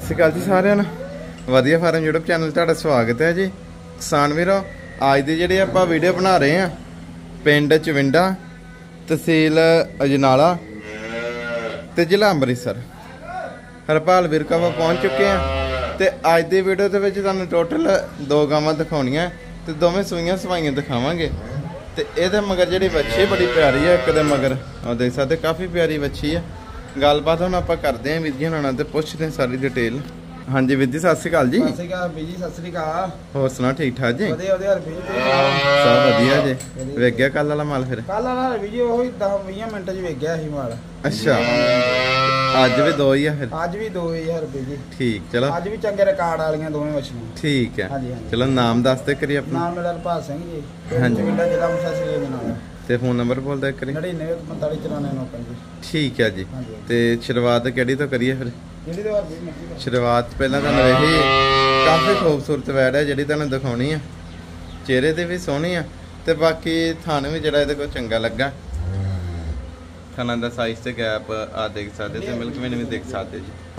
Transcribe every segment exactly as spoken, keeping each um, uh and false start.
ਸਤਿ ਸ਼੍ਰੀ ਅਕਾਲ ਜੀ ਸਾਰਿਆਂ ਨੂੰ। ਵਧੀਆ ਫਾਰਮ YouTube ਚੈਨਲ ਤੁਹਾਡਾ ਸਵਾਗਤ ਹੈ ਜੀ। ਕਿਸਾਨ ਵੀਰੋ, ਅੱਜ ਦੀ ਜਿਹੜੀ ਆਪਾਂ ਵੀਡੀਓ ਬਣਾ ਰਹੇ ਆ ਪਿੰਡ ਚਵਿੰਡਾ, ਤਹਿਸੀਲ ਅਜਨਾਲਾ ਤੇ ਜ਼ਿਲ੍ਹਾ ਅੰਮ੍ਰਿਤਸਰ, ਹਰਪਾਲ ਵੀਰ ਕੋਲ ਪਹੁੰਚ ਚੁੱਕੇ ਆ। ਤੇ ਅੱਜ ਦੀ ਵੀਡੀਓ ਦੇ ਵਿੱਚ ਤੁਹਾਨੂੰ ਟੋਟਲ ਦੋ ਗਾਵਾਂ ਦਿਖਾਉਣੀਆਂ ਤੇ ਦੋਵੇਂ ਸੂਈਆਂ ਸਵਾਈਆਂ ਦਿਖਾਵਾਂਗੇ। ਤੇ ਇਹਦੇ ਮਗਰ ਜਿਹੜੀ ਵੱਛੀ ਬੜੀ ਪਿਆਰੀ ਹੈ, ਇੱਕ ਦੇ ਮਗਰ ਆ ਦੇਖ ਸਕਦੇ ਕਾਫੀ ਪਿਆਰੀ ਵੱਛੀ ਹੈ। ਗੱਲਬਾਤ ਹੁਣ ਆਪਾਂ ਕਰਦੇ ਆਂ ਵੀਰ ਜੀ ਹੁਣਾਂ ਤੇ ਪੁੱਛਦੇ ਆਂ ਸਾਰੀ ਡਿਟੇਲ। ਹਾਂਜੀ ਵੀਰ ਜੀ, ਸਤਿ ਸ਼੍ਰੀ ਅਕਾਲ ਜੀ। ਸਤਿ ਸ਼੍ਰੀ ਅਕਾਲ ਵੀਰ ਜੀ, ਸਤਿ ਸ਼੍ਰੀ ਅਕਾਲ। ਹੋਰ ਸੁਣਾ, ਠੀਕ ਠਾਕ ਜੀ? ਵਧੀਆ ਵਧੀਆ ਵੀਰ ਜੀ, ਸਭ ਵਧੀਆ ਜੀ। ਵੇਖ ਗਿਆ ਕੱਲ ਵਾਲਾ ਮਾਲ ਫਿਰ? ਕੱਲ ਵਾਲਾ ਵੀਰ ਜੀ ਉਹੀ ਦਸ ਵੀਹ ਮਿੰਟ ਚ ਵੇਖ ਗਿਆ ਸੀ ਮਾਲ। ਅੱਛਾ, ਅੱਜ ਵੀ ਦੋ ਹੀ ਆ ਫਿਰ? ਅੱਜ ਵੀ ਦੋ ਹਜ਼ਾਰ ਰੁਪਏ ਜੀ। ਠੀਕ, ਚਲੋ ਅੱਜ ਵੀ ਚੰਗੇ ਰਿਕਾਰਡ ਵਾਲੀਆਂ ਦੋਵੇਂ ਮੱਛੀਆਂ। ਠੀਕ ਹੈ, ਹਾਂਜੀ ਹਾਂਜੀ। ਚਲੋ ਨਾਮ ਦੱਸ ਦੇ ਕਰੀ ਆਪਣਾ। ਨਾਮ ਮੇਰਾ ਹਰਪਾਲ ਸਿੰਘ ਜੀ, ਹਾਂਜੀ। ਪਿੰਡ ਜ਼ਿਲ੍ਹਾ ਅੰਮ੍ਰਿਤਸਰ ਦੇ ਨਾਲ। ਤੇ ਫੋਨ ਨੰਬਰ ਬੋਲਦਾ ਕਰੀ। ਨੜਿਨਵੇਂ ਪੰਤਾਲੀ ਚੁਰਾਨਵੇਂ ਨੌ ਪੰਜ। ਠੀਕ ਹੈ ਜੀ। ਹਾਂਜੀ। ਤੇ ਸ਼ੁਰੂਆਤ ਕਿਹੜੀ ਤੋਂ ਕਰੀਏ ਫਿਰ? ਜਿਹੜੀ ਦੇ ਵਾਰ ਵੀ ਸ਼ੁਰੂਆਤ ਪਹਿਲਾਂ ਤੁਹਾਨੂੰ ਇਹੀ ਕਾਫੀ ਖੂਬਸੂਰਤ ਵੈੜ ਹੈ ਜਿਹੜੀ ਤੁਹਾਨੂੰ ਦਿਖਾਉਣੀ ਆ। ਚਿਹਰੇ ਤੇ ਵੀ ਸੋਹਣੀ ਆ ਤੇ ਬਾਕੀ ਥਣ ਵੀ ਜਿਹੜਾ ਇਹਦੇ ਕੋਲ ਚੰਗਾ ਲੱਗਾ। ਥਣਾਂ ਦਾ ਸਾਈਜ਼ ਤੇ ਗੈਪ ਆ ਦੇਖ ਸਕਦੇ ਤੇ ਮਿਲਕ ਵੇਨ ਵੀ ਦੇਖ ਸਕਦੇ ਜੀ।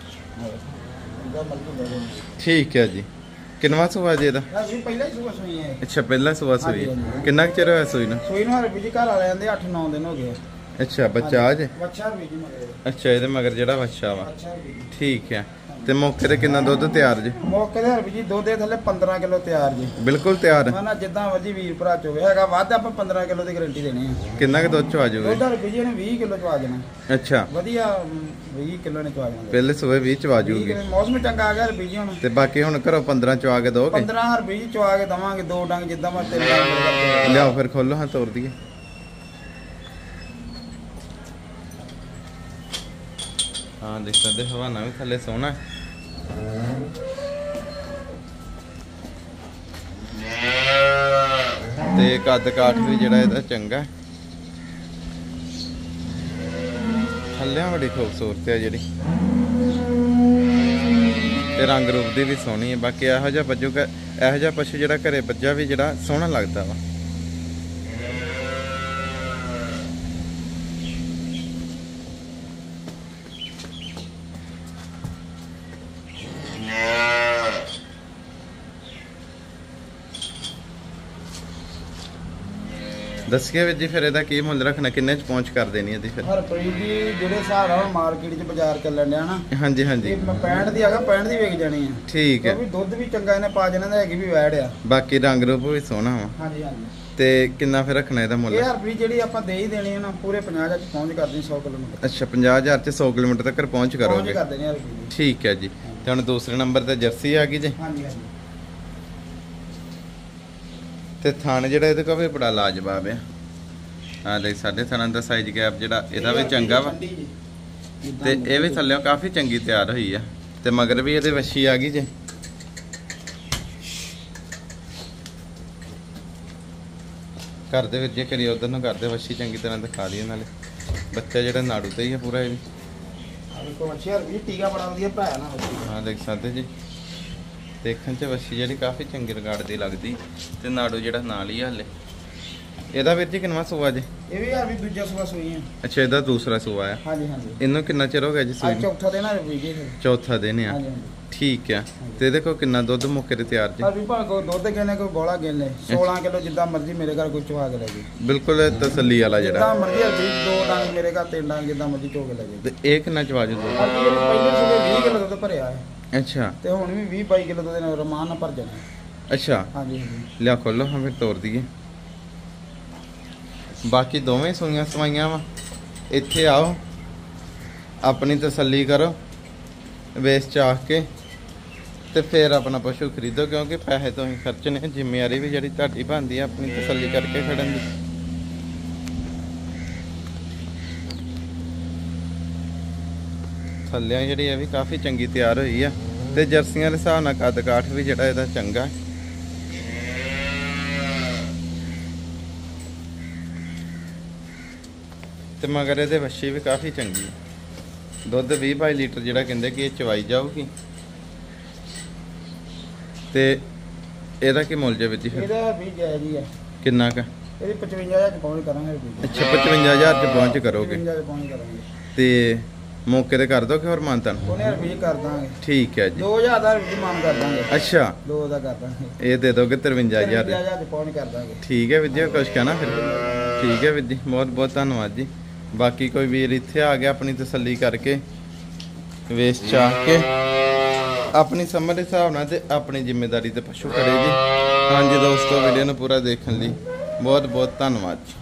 ਠੀਕ ਹੈ ਜੀ। ਕਿੰਨਵਾਂ ਸੂਆ ਜੀ ਇਹਦਾ? ਪਹਿਲਾਂ ਹੀ ਸੂਆ ਸੂਈ ਹੈ। ਅੱਛਾ, ਪਹਿਲਾਂ ਸੂਆ ਸੂਈ ਹੈ। ਕਿੰਨਾ ਕੁ ਚਿਰ ਹੋਇਆ ਸੂਈ ਨੂੰ? ਸੂਈ ਨੂੰ ਹਰ ਵੀ ਜੀ ਘਰ ਵਾਲੇ ਆਂਦੇ ਅੱਠ ਨੌ ਦਿਨ ਹੋ ਗਏ। ਅੱਛਾ, ਬੱਚਾ ਆ ਜੇ? ਬੱਚਾ ਵੀ ਜੀ ਮਗਰ। ਅੱਛਾ, ਇਹਦੇ ਮਗਰ ਜਿਹੜਾ ਬੱਚਾ ਵਾ। ਅੱਛਾ ਵੀ ਜੀ। ਠੀਕ ਹੈ। ਤੇ ਮੌਕੇ ਤੇ ਕਿੰਨਾ ਦੁੱਧ ਤਿਆਰ ਜੀ? ਮੌਕੇ ਤੇ ਹਰ ਵੀ ਜੀ ਦੁੱਧ ਦੇ ਥੱਲੇ ਪੰਦਰਾਂ ਕਿਲੋ ਤਿਆਰ ਜੀ। ਬਿਲਕੁਲ ਤਿਆਰ? ਮੈਂ ਨਾ ਜਿੱਦਾਂ ਮਰਜੀ ਵੀਰ ਭਰਾ ਚੋਵੇ ਹੈਗਾ ਵੱਧ ਆਪਾਂ ਪੰਦਰਾਂ ਕਿਲੋ ਦੀ ਗਾਰੰਟੀ ਦੇਣੀ ਆ। ਕਿੰਨਾ ਕੁ ਦੁੱਧ ਚ ਆ ਜਾਊਗਾ? ਦੁੱਧ ਹਰ ਵੀ ਜੀ ਨੇ ਵੀਹ ਕਿਲੋ ਚਵਾ ਦੇਣਾ। ਅੱਛਾ, ਵਧੀਆ ਵੀਹ ਕਿਲੋ ਨੇ ਚਵਾ ਦੇਣਾ। ਪਹਿਲੇ ਸੂਏ ਵੀਹ ਚ ਆ ਜਾਊਗੀ। ਮੌਸਮ ਚੰਗਾ ਆ ਗਿਆ ਹਰ ਵੀ ਜੀ ਹੁਣ। ਤੇ ਬਾਕੀ ਹੁਣ ਘਰੋਂ ਪੰਦਰਾਂ ਚ ਆ ਕੇ ਦੋਗੇ? ਪੰਦਰਾਂ ਹਰ ਵੀ ਜੀ ਚਵਾ ਕੇ ਦਵਾਂਗੇ। ਦੋ ਡੰਗ ਜਿੱਦਾਂ ਮੈਂ ਤਿੰਨ ਡੰਗ ਲਿਆਓ ਫਿਰ ਖੋਲੋ, ਹਾਂ ਤੋੜ ਦਈਏ। ਹਾਂ ਦੇਖ ਸਕਦੇ ਹਵਾਨਾ ਵੀ ਥੱਲੇ ਸੋਹਣਾ। ਤੇ ਕੱਦ ਕਾਠ ਵੀ ਜਿਹੜਾ ਇਹਦਾ ਚੰਗਾ। ਥੱਲਿਆਂ ਬੜੀ ਖੂਬਸੂਰਤ ਹੈ ਜਿਹੜੀ, ਤੇ ਰੰਗ ਰੂਪ ਦੀ ਵੀ ਸੋਹਣੀ ਹੈ। ਬਾਕੀ ਇਹੋ ਜਿਹਾ ਪਸ਼ੂ ਇਹੋ ਜਿਹਾ ਪਸ਼ੂ ਜਿਹੜਾ ਘਰੇ ਬੱਜਾ ਵੀ ਜਿਹੜਾ ਸੋਹਣਾ ਲੱਗਦਾ ਵਾ। ਦੱਸਿਆ ਵੀਰ ਜੀ ਫਿਰ ਇਹਦਾ ਕੀ ਮੁੱਲ ਰੱਖਣਾ, ਕਿੰਨੇ ਚ ਪਹੁੰਚ ਕਰ ਦੇਣੀ ਇਹਦੀ ਫਿਰ? ਹਰਪ੍ਰੀਤ ਜੀ ਜਿਹੜੇ ਹਿਸਾਬ ਨਾਲ ਮਾਰਕੀਟ 'ਚ ਬਾਜ਼ਾਰ ਚੱਲਣ ਡਿਆ ਨਾ। ਹਾਂਜੀ ਹਾਂਜੀ। ਮੈਂ ਪੈਂਹਠ ਦੀ ਹੈਗਾ, ਪੈਂਹਠ ਦੀ ਵੇਚ ਜਾਣੀ ਆ। ਠੀਕ ਹੈ। ਉਹ ਵੀ ਦੁੱਧ ਵੀ ਚੰਗਾ ਇਹਨੇ ਪਾ ਜਾਣਾ, ਹੈਗੀ ਵੀ ਵੈੜ ਆ। ਬਾਕੀ ਰੰਗ ਰੂਪ ਵੀ ਸੋਹਣਾ ਵਾ। ਹਾਂਜੀ ਹਾਂਜੀ। ਤੇ ਕਿੰਨਾ ਫਿਰ ਰੱਖਣਾ ਇਹਦਾ ਮੁੱਲ? ਇਹ ਹਰਪ੍ਰੀਤ ਜਿਹੜੀ ਆਪਾਂ ਦੇ ਹੀ ਦੇਣੀ ਹੈ ਨਾ, ਪੂਰੇ ਪੰਜਾਹ ਹਜ਼ਾਰ ਚ ਪਹੁੰਚ ਕਰਦੀ ਸੌ ਕਿਲੋਮੀਟਰ। ਅੱਛਾ, ਪੰਜਾਹ ਹਜ਼ਾਰ ਚ ਸੌ ਕਿਲੋਮੀਟਰ ਤੱਕ ਪਹੁੰਚ ਕਰੋਗੇ? ਪਹੁੰਚ ਕਰ ਦੇਣੀ ਹਰਪ੍ਰੀਤ। ਠੀਕ ਹੈ ਜੀ। ਤੇ ਹੁਣ ਦੂਸਰੇ ਨੰਬਰ ਤੇ ਜਰਸੀ ਆ ਗਈ ਜੀ। ਹਾਂਜੀ ਹਾਂਜੀ। ਤੇ ਥਣ ਜਿਹੜਾ ਇਹਦੇ ਕੋਲ ਵੀ ਬੜਾ ਲਾਜਵਾਬ ਆ। ਆ ਦੇਖ ਸਾਡੇ ਥਣਾਂ ਦਾ ਸਾਈਜ਼ ਗੈਪ ਜਿਹੜਾ ਇਹਦਾ ਵੀ ਚੰਗਾ ਵਾ। ਤੇ ਇਹ ਵੀ ਥੱਲਿਓਂ ਕਾਫੀ ਚੰਗੀ ਤਿਆਰ ਹੋਈ ਆ। ਤੇ ਮਗਰ ਵੀ ਇਹਦੇ ਵੱਛੀ ਆ ਗਈ ਜੇ। ਕਰਦੇ ਵੀਰ ਜੇ ਕਰੀ ਉਧਰ ਨੂੰ ਕਰਦੇ, ਵੱਛੀ ਚੰਗੀ ਤਰ੍ਹਾਂ ਦਿਖਾ ਦਈਏ। ਨਾਲੇ ਬੱਚਾ ਜਿਹੜਾ ਨਾੜੂ ਤੇ ਹੀ ਆ ਪੂਰਾ। ਇਹ ਵੀ ਟੀਕਾ ਬੜਾ ਵਧੀਆ ਪਾਇਆ ਨਾ। ਹਾਂ ਦੇਖ ਸਕਦੇ ਜੀ, ਦੇਖਣ ਚ ਵੱਛੀ ਜਿਹੜੀ ਕਾਫੀ ਚੰਗੀ ਰਿਕਾਰਡ ਦੀ ਲੱਗਦੀ। ਤੇ ਨਾੜੂ ਜਿਹੜਾ ਨਾਲ ਹੀ ਹਾਲੇ। ਇਹਦਾ ਵੀਰ ਜੀ ਕਿੰਨਾ ਸੂਆ ਜੀ? ਇਹ ਵੀ ਯਾਰ ਵੀ ਦੂਜਾ ਸੂਆ ਸੂਈ ਆ। ਅੱਛਾ, ਇਹਦਾ ਦੂਸਰਾ ਸੂਆ ਆ। ਹਾਂਜੀ ਹਾਂਜੀ। ਇਹਨੂੰ ਕਿੰਨਾ ਚਿਰ ਹੋ ਗਿਆ ਜੀ ਸੂਈ? ਚੌਥਾ ਦਿਨ ਆ ਵੀ ਜੀ। ਚੌਥਾ ਦਿਨ ਆ। ਠੀਕ ਆ। ਤੇ ਇਹਦੇ ਕੋਲ ਕਿੰਨਾ ਦੁੱਧ ਮੁੱਕੇ ਤੇ ਤਿਆਰ ਜੀ? ਅਭੀ ਭਾਵੇਂ ਕੋਈ ਦੁੱਧ ਕਿੰਨੇ ਕੋਈ ਬੋਲਾ ਕਿੰਨੇ ਸੋਲਾਂ ਕਿਲੋ ਜਿੱਦਾਂ ਮਰਜ਼ੀ ਮੇਰੇ ਘਰ ਕੋਈ ਚਵਾ ਕੇ ਲੈ ਜੀ। ਬਿਲਕੁਲ ਤਸੱਲੀ ਵਾਲਾ ਜਿਹੜਾ। ਜਿੱਦਾਂ ਮਰਜ਼ੀ ਅਭੀ ਦੋ ਡੰਗ ਮੇਰੇ ਘਰ ਤਿੰਨ ਡੰਗ ਜਿੱਦਾਂ ਮਰਜ਼ੀ ਚੋ ਕੇ ਲੈ ਜੀ। ਤੇ ਇਹ ਕਿੰਨਾ ਚਵਾ ਜੂ ਦੁੱਧ? ਅਭੀ ਇਹ ਪਹਿਲੇ ਸੂਬੇ ਵੀਹ ਕਿਲੋ ਦੁੱਧ ਭਰਿਆ ਹੈ। ਅੱਛਾ। ਤੇ ਹੁਣ ਵੀ ਵੀਹ ਬਾਈ ਕਿਲੋ ਦੁੱਧ ਨਾਲ ਰਮਾਨ ਨਾਲ ਭਰ ਜਾਣਾ। ਅੱਛਾ। ਹਾਂਜੀ ਹਾਂਜੀ। ਲਿਆ ਖੋਲੋ ਹਾਂ ਫਿਰ ਤੋੜ ਦਈਏ। ਬਾਕੀ ਦੋਵੇਂ ਸੂਈਆਂ ਸਵਾਈਆਂ ਵਾ। ਇੱਥੇ ਆਓ, ਆਪਣੀ ਤਸੱਲੀ ਕਰੋ, ਵੇਚ ਚਾਖ ਕੇ ਤੇ ਫਿਰ ਆਪਣਾ ਪਸ਼ੂ ਖਰੀਦੋ। ਕਿਉਂਕਿ ਪੈਸੇ ਤੋਂ ਹੀ ਖਰਚਣੇ, ਜ਼ਿੰਮੇਵਾਰੀ ਵੀ ਜਿਹੜੀ ਤੁਹਾਡੀ ਬਣਦੀ ਆ ਆਪਣੀ ਤਸੱਲੀ ਕਰਕੇ ਖੜਨ ਦੀ। ਥੱਲਿਆਂ ਜਿਹੜੀ ਇਹ ਵੀ ਕਾਫੀ ਚੰਗੀ ਤਿਆਰ ਹੋਈ ਆ। ਤੇ ਜਰਸੀਆਂ ਦੇ ਹਿਸਾਬ ਨਾਲ ਕੱਦ ਕਾਠ ਵੀ ਜਿਹੜਾ ਇਹਦਾ ਚੰਗਾ। ਤੇ ਮਗਰ ਇਹਦੇ ਵੱਛੀ ਵੀ ਕਾਫੀ ਚੰਗੀ ਹੈ। ਦੁੱਧ ਵੀਹ ਬਾਈ ਲੀਟਰ ਜਿਹੜਾ ਕਹਿੰਦੇ ਕਿ ਇਹ ਚਵਾਈ ਜਾਊਗੀ। ਤੇ ਇਹਦਾ ਕੀ ਮੁੱਲ ਜੇ ਵਿੱਚ ਫਿਰ? ਇਹਦਾ ਵੀ ਜਾਇਜ਼ ਹੀ ਆ। ਕਿੰਨਾ ਕ? ਇਹਦੀ ਪਚਵੰਜਾ ਹਜ਼ਾਰ ਚ ਪਹੁੰਚ ਕਰਾਂਗੇ। ਅੱਛਾ, ਪਚਵੰਜਾ ਹਜ਼ਾਰ ਚ ਪਹੁੰਚ ਕਰੋਗੇ। ਪਚਵੰਜਾ ਚ ਪਹੁੰਚ ਕਰਾਂਗੇ। ਤੇ ਮੌਕੇ ਤੇ ਕਰ ਦੋ ਕਿ ਹੋਰ ਮਾਨਤਨ ਉਹਨੇ ਰੁਪਏ ਕਰ ਦਾਂਗੇ। ਠੀਕ ਹੈ ਜੀ ਦੋ ਹਜ਼ਾਰ ਦਾ ਰੁਪਏ ਮਾਨ ਕਰ ਦਾਂਗੇ। ਅੱਛਾ ਦੋ ਦਾ ਕਰ ਦਾਂਗੇ। ਇਹ ਦੇ ਦੋਗੇ ਤਰਵੰਜਾ ਹਜ਼ਾਰ ਤਿਰਵੰਜਾ ਹਜ਼ਾਰ ਦੇ ਪੌਣ ਕਰ ਦਾਂਗੇ। ਠੀਕ ਹੈ ਵੀਰ ਜੀ ਕੁਛ ਕਹਿਣਾ ਫਿਰ ਠੀਕ ਹੈ ਵੀਰ ਜੀ ਬਹੁਤ ਬਹੁਤ ਧੰਨਵਾਦ ਜੀ। ਬਾਕੀ ਕੋਈ ਵੀਰ ਇੱਥੇ ਆ ਗਿਆ ਆਪਣੀ ਤਸੱਲੀ ਕਰਕੇ ਵੇਚ ਚਾਹ ਕੇ ਆਪਣੀ ਸਮਝ ਦੇ ਹਿਸਾਬ ਨਾਲ ਤੇ ਆਪਣੀ ਜ਼ਿੰਮੇਵਾਰੀ ਤੇ ਪਸ਼ੂ ਕਰੇ ਜੀ। ਹਾਂਜੀ ਦੋਸਤੋ ਵੀਡੀਓ ਨੂੰ ਪੂਰਾ ਦੇਖਣ ਲਈ ਬਹੁਤ ਬਹੁਤ ਧੰਨਵਾਦ ਜੀ।